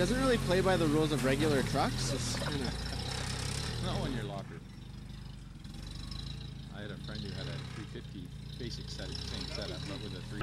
doesn't really play by the rules of regular trucks. It's kind of... Not when you're locker. I had a friend who had a 350 basic same setup, but with a 3.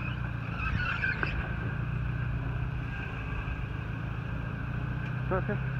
Perfect.